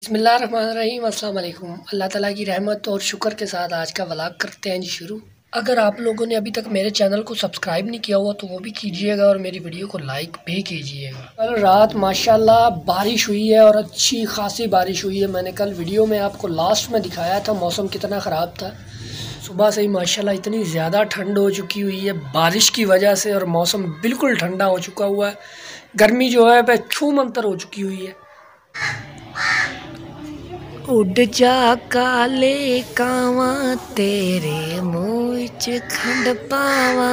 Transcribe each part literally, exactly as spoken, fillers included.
बिस्मिल्लाहिर्रहमानिर्रहीम, अस्सलाम वालेकुम। अल्लाह ताला की रहमत और शुक्र के साथ आज का व्लॉग करते हैं जी शुरू। अगर आप लोगों ने अभी तक मेरे चैनल को सब्सक्राइब नहीं किया हुआ तो वो भी कीजिएगा और मेरी वीडियो को लाइक भी कीजिएगा। कल रात माशाल्लाह बारिश हुई है और अच्छी खासी बारिश हुई है। मैंने कल वीडियो में आपको लास्ट में दिखाया था मौसम कितना ख़राब था। सुबह से ही माशाल्लाह इतनी ज़्यादा ठंड हो चुकी हुई है बारिश की वजह से और मौसम बिल्कुल ठंडा हो चुका हुआ है। गर्मी जो है वह छू मंतर हो चुकी हुई है। उड़ जा काले कावा तेरे मुँह च खंड पावा,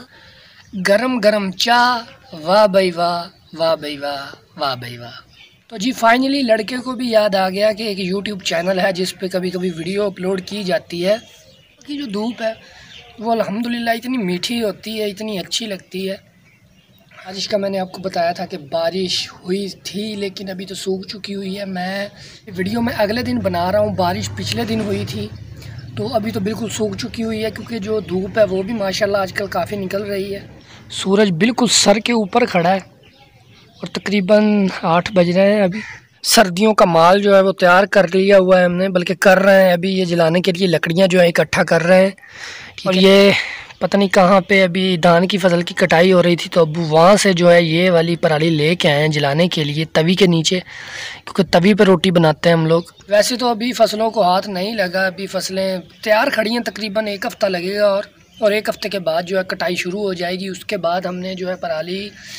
गरम गरम चाह वाह भाई वाह वाह भाई वाह वाह भाई वाह। तो जी फाइनली लड़के को भी याद आ गया कि एक यूट्यूब चैनल है जिस पे कभी कभी वीडियो अपलोड की जाती है। कि जो धूप है वो अल्हम्दुलिल्लाह इतनी मीठी होती है, इतनी अच्छी लगती है। बारिश का मैंने आपको बताया था कि बारिश हुई थी लेकिन अभी तो सूख चुकी हुई है। मैं वीडियो में अगले दिन बना रहा हूँ, बारिश पिछले दिन हुई थी तो अभी तो बिल्कुल सूख चुकी हुई है क्योंकि जो धूप है वो भी माशाल्लाह आजकल काफ़ी निकल रही है। सूरज बिल्कुल सर के ऊपर खड़ा है और तकरीबन आठ बज रहे हैं। अभी सर्दियों का माल जो है वो तैयार कर लिया हुआ है हमने, बल्कि कर रहे हैं अभी। ये जलाने के लिए लकड़ियाँ जो है इकट्ठा कर रहे हैं। और ये पता नहीं कहाँ पे अभी धान की फसल की कटाई हो रही थी तो अब वहाँ से जो है ये वाली पराली लेके आए हैं जलाने के लिए तवी के नीचे, क्योंकि तवी पे रोटी बनाते हैं हम लोग। वैसे तो अभी फसलों को हाथ नहीं लगा, अभी फसलें तैयार खड़ी हैं, तकरीबन एक हफ़्ता लगेगा और और एक हफ़्ते के बाद जो है कटाई शुरू हो जाएगी। उसके बाद हमने जो है पराली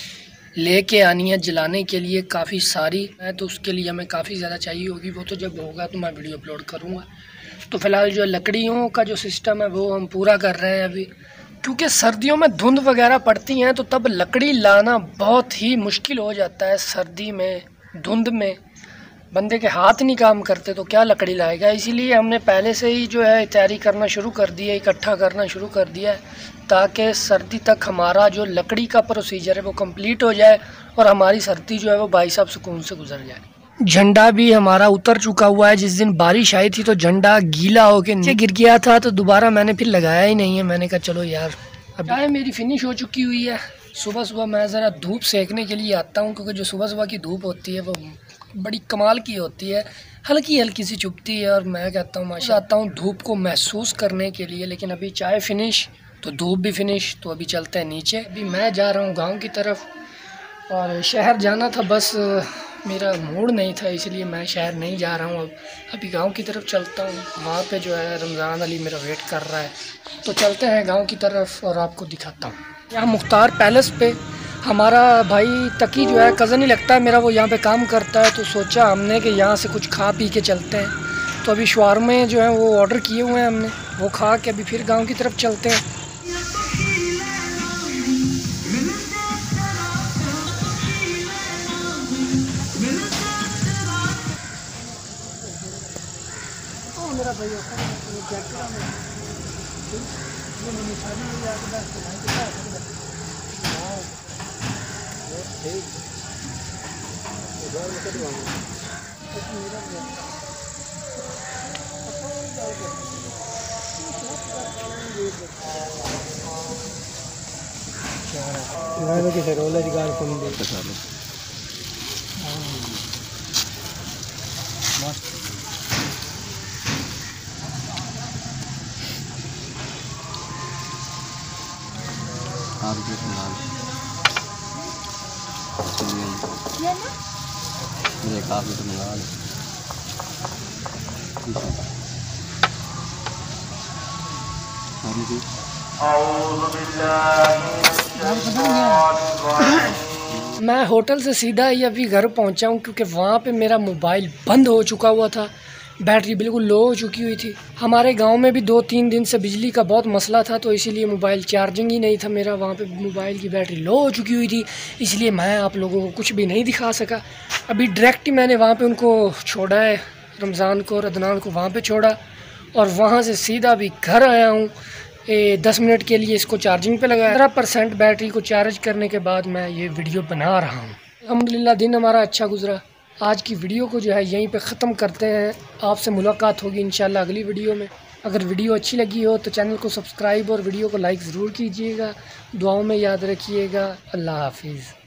लेके आनी है जलाने के लिए काफ़ी सारी है, तो उसके लिए हमें काफ़ी ज़्यादा चाहिए होगी। वो तो जब होगा तो मैं वीडियो अपलोड करूँगा। तो फ़िलहाल जो लकड़ियों का जो सिस्टम है वो हम पूरा कर रहे हैं अभी, क्योंकि सर्दियों में धुंध वगैरह पड़ती हैं तो तब लकड़ी लाना बहुत ही मुश्किल हो जाता है। सर्दी में धुंध में बंदे के हाथ नहीं काम करते तो क्या लकड़ी लाएगा। इसीलिए हमने पहले से ही जो है तैयारी करना शुरू कर दी है, इकट्ठा करना शुरू कर दिया है ताकि सर्दी तक हमारा जो लकड़ी का प्रोसीजर है वो कंप्लीट हो जाए और हमारी सर्दी जो है वो भाई साहब सुकून से गुजर जाए। झंडा भी हमारा उतर चुका हुआ है। जिस दिन बारिश आई थी तो झंडा गीला होकर नीचे गिर गया था तो दोबारा मैंने फिर लगाया ही नहीं है। मैंने कहा चलो यार अब चाय मेरी फिनिश हो चुकी हुई है। सुबह सुबह मैं ज़रा धूप सेकने के लिए आता हूँ क्योंकि जो सुबह सुबह की धूप होती है वो बड़ी कमाल की होती है, हल्की हल्की सी चुभती है और मैं कहता हूँ माशा आता हूँ धूप को महसूस करने के लिए। लेकिन अभी चाय फिनिश तो धूप भी फिनिश, तो अभी चलते हैं नीचे। अभी मैं जा रहा हूँ गाँव की तरफ और शहर जाना था, बस मेरा मूड नहीं था इसलिए मैं शहर नहीं जा रहा हूँ। अब अभी गांव की तरफ चलता हूँ, वहाँ पे जो है रमज़ान अली मेरा वेट कर रहा है। तो चलते हैं गांव की तरफ और आपको दिखाता हूँ। यहाँ मुख्तार पैलेस पे हमारा भाई तकी जो है कज़न ही लगता है मेरा, वो यहाँ पे काम करता है। तो सोचा हमने कि यहाँ से कुछ खा पी के चलते हैं। तो अभी शवारमे जो हैं वो ऑर्डर किए हुए हैं हमने, वो खा के अभी फिर गाँव की तरफ चलते हैं। मेरा भैया रोल आप जो फिलहाल मुझे काफ़ी तो मंगा लो। मैं होटल से सीधा ही अभी घर पहुंचा हूं क्योंकि वहाँ पे मेरा मोबाइल बंद हो चुका हुआ था, बैटरी बिल्कुल लो हो चुकी हुई थी। हमारे गांव में भी दो तीन दिन से बिजली का बहुत मसला था तो इसीलिए मोबाइल चार्जिंग ही नहीं था मेरा। वहाँ पे मोबाइल की बैटरी लो हो चुकी हुई थी इसलिए मैं आप लोगों को कुछ भी नहीं दिखा सका। अभी डायरेक्ट ही मैंने वहाँ पे उनको छोड़ा है, रमज़ान को और अदनान को वहाँ पे छोड़ा और वहाँ से सीधा भी घर आया हूँ। दस मिनट के लिए इसको चार्जिंग पे लगाया। पंद्रह परसेंट बैटरी को चार्ज करने के बाद मैं ये वीडियो बना रहा हूँ। अल्हम्दुलिल्लाह दिन हमारा अच्छा गुजरा। आज की वीडियो को जो है यहीं पे ख़त्म करते हैं। आपसे मुलाकात होगी इंशाल्लाह अगली वीडियो में। अगर वीडियो अच्छी लगी हो तो चैनल को सब्सक्राइब और वीडियो को लाइक ज़रूर कीजिएगा। दुआओं में याद रखिएगा। अल्लाह हाफिज़।